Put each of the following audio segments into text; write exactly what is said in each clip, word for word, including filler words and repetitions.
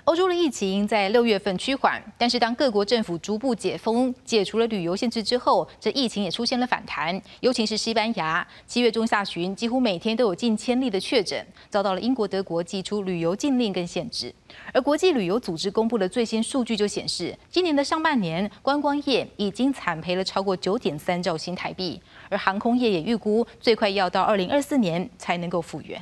欧洲的疫情在六月份趋缓，但是当各国政府逐步解封、解除了旅游限制之后，这疫情也出现了反弹。尤其是西班牙，七月中下旬几乎每天都有近千例的确诊，遭到了英国、德国祭出旅游禁令跟限制。而国际旅游组织公布的最新数据就显示，今年的上半年观光业已经惨赔了超过九点三兆新台币，而航空业也预估最快要到二零二四年才能够复原。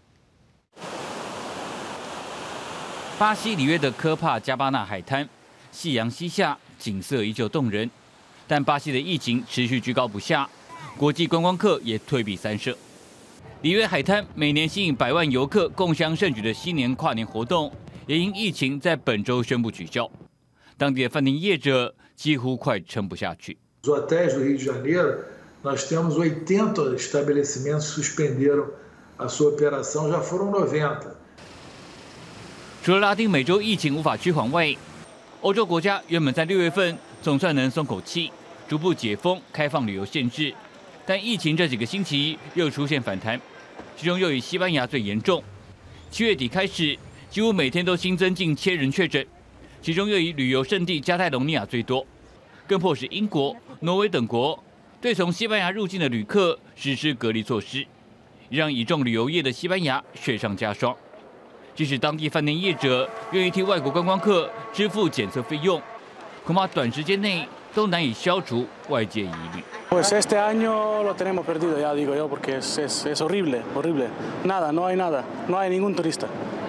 巴西里约的科帕加巴纳海滩，夕阳西下，景色依旧动人。但巴西的疫情持续居高不下，国际观光客也退避三舍。里约海滩每年吸引百万游客共襄盛举的新年跨年活动，也因疫情在本周宣布取消。当地的饭店业者几乎快撑不下去。 Os hotéis do Rio de Janeiro, nós temos oitenta estabelecimentos suspenderam a sua operação, já foram noventa. 除了拉丁美洲疫情无法趋缓外，欧洲国家原本在六月份总算能松口气，逐步解封、开放旅游限制，但疫情这几个星期又出现反弹，其中又以西班牙最严重。七月底开始，几乎每天都新增近千人确诊，其中又以旅游胜地加泰隆尼亚最多，更迫使英国、挪威等国对从西班牙入境的旅客实施隔离措施，让倚重旅游业的西班牙雪上加霜。 即使当地饭店业者愿意替外国观光客支付检测费用，恐怕短时间内都难以消除外界疑虑。 Pues este año lo tenemos perdido ya digo yo porque es es es horrible horrible nada no hay nada no hay ningún turista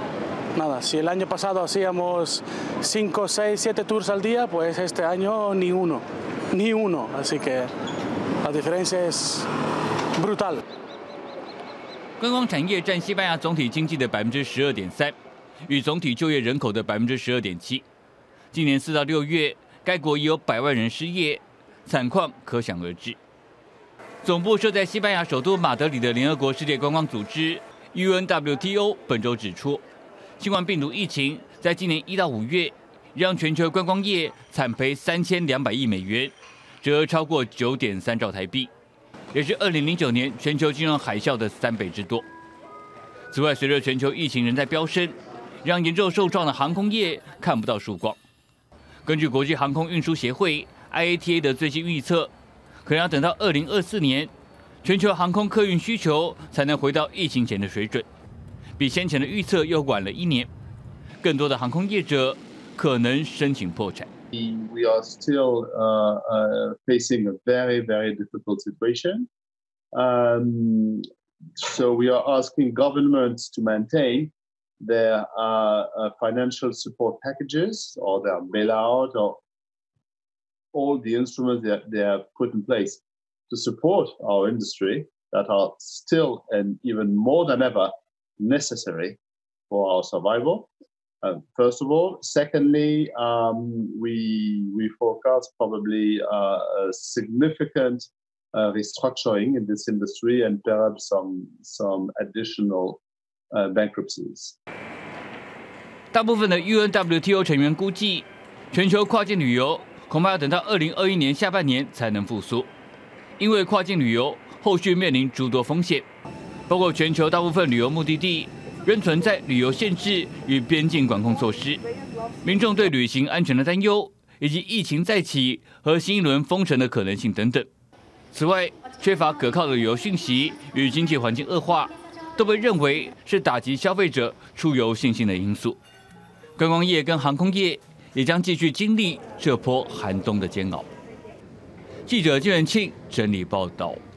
nada si el año pasado hacíamos cinco seis siete tours al día pues este año ni uno ni uno así que la diferencia es brutal. 观光产业占西班牙总体经济的百分之十二点三，与总体就业人口的百分之十二点七。今年四到六月，该国已有百万人失业，惨况可想而知。总部设在西班牙首都马德里的联合国世界观光组织 U N W T O 本周指出，新冠病毒疫情在今年一到五月，让全球观光业惨赔三千两百亿美元，折超过九点三兆台币。 也是二零零九年全球金融海啸的三倍之多。此外，随着全球疫情仍在飙升，让严重受创的航空业看不到曙光。根据国际航空运输协会 I A T A 的最新预测，可能要等到二零二四年，全球航空客运需求才能回到疫情前的水准，比先前的预测又晚了一年。更多的航空业者可能申请破产。 We are still uh, uh, facing a very, very difficult situation. Um, so we are asking governments to maintain their uh, uh, financial support packages or their bailout or all the instruments that they have put in place to support our industry that are still and even more than ever necessary for our survival. Uh, first of all, secondly, um, we we forecast probably uh, a significant uh, restructuring in this industry and perhaps some some additional uh, bankruptcies. 大部分的 U N W T O 成员估计，全球跨境旅游恐怕要等到二零二一年下半年才能复苏，因为跨境旅游后续面临诸多风险，包括全球大部分旅游目的地 仍存在旅游限制与边境管控措施，民众对旅行安全的担忧，以及疫情再起和新一轮封城的可能性等等。此外，缺乏可靠的旅游讯息与经济环境恶化，都被认为是打击消费者出游信心的因素。观光业跟航空业也将继续经历这波寒冬的煎熬。记者金元庆整理报道。